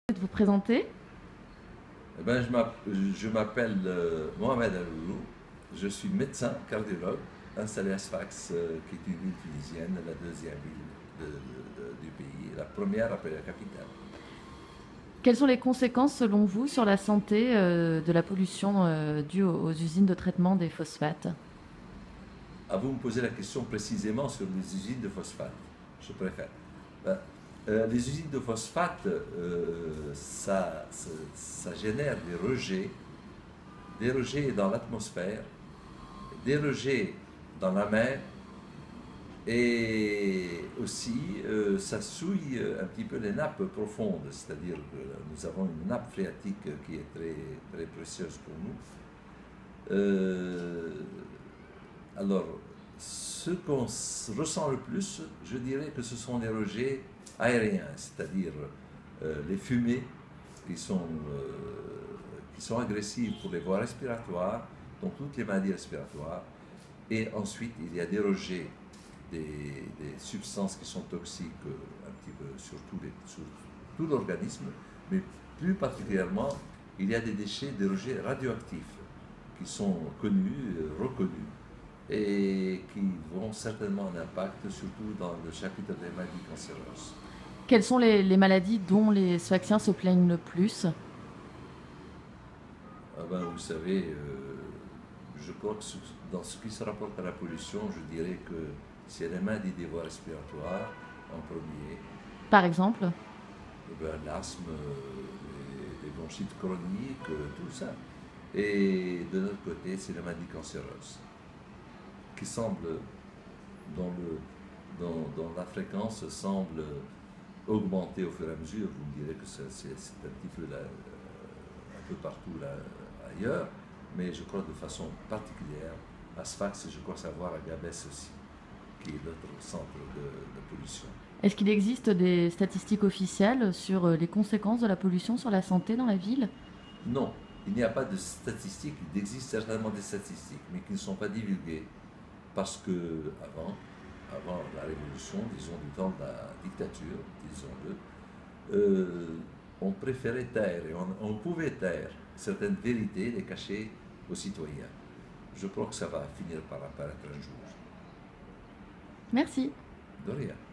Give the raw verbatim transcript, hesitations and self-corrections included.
De vous présenter? Eh ben, je m'appelle euh, Mohamed Aloulou, je suis médecin cardiologue installé à Sfax, euh, qui est une ville tunisienne, la deuxième ville de, de, de, du pays, la première après la capitale. Quelles sont les conséquences, selon vous, sur la santé euh, de la pollution euh, due aux, aux usines de traitement des phosphates? À vous me posez la question précisément sur les usines de phosphate, je préfère. Ben, euh, les usines de phosphate, euh, ça, ça, ça génère des rejets, des rejets dans l'atmosphère, des rejets dans la mer. Et aussi, euh, ça souille un petit peu les nappes profondes, c'est-à-dire que nous avons une nappe phréatique qui est très, très précieuse pour nous. Euh, alors, ce qu'on ressent le plus, je dirais que ce sont les rejets aériens, c'est-à-dire euh, les fumées qui sont, euh, qui sont agressives pour les voies respiratoires, donc toutes les maladies respiratoires. Et ensuite, il y a des rejets des, des substances qui sont toxiques un petit peu sur tout, les, sur tout l'organisme, mais plus particulièrement, il y a des déchets, des rejets radioactifs qui sont connus, reconnus, et qui vont certainement un impact, surtout dans le chapitre des maladies cancéreuses. Quelles sont les, les maladies dont les Sfaxiens se plaignent le plus? Ah ben, vous savez, euh, je crois que dans ce qui se rapporte à la pollution, je dirais que c'est les maladies des voies respiratoires en premier. Par exemple? Eh ben, l'asthme, les, les bronchites chroniques, tout ça. Et de notre côté, c'est les maladies cancéreuses qui semblent, dont, le, dont, dont la fréquence semble augmenter au fur et à mesure. Vous me direz que c'est un petit peu là, un peu partout là, ailleurs, mais je crois de façon particulière à Sfax, je crois savoir à Gabès aussi, qui est notre centre de, de pollution. Est-ce qu'il existe des statistiques officielles sur les conséquences de la pollution sur la santé dans la ville? Non, il n'y a pas de statistiques. Il existe certainement des statistiques, mais qui ne sont pas divulguées parce que avant, avant la révolution, disons du temps de la dictature, disons-le, euh, on préférait taire et on, on pouvait taire certaines vérités, les cacher aux citoyens. Je crois que ça va finir par apparaître un jour. Merci. De rien.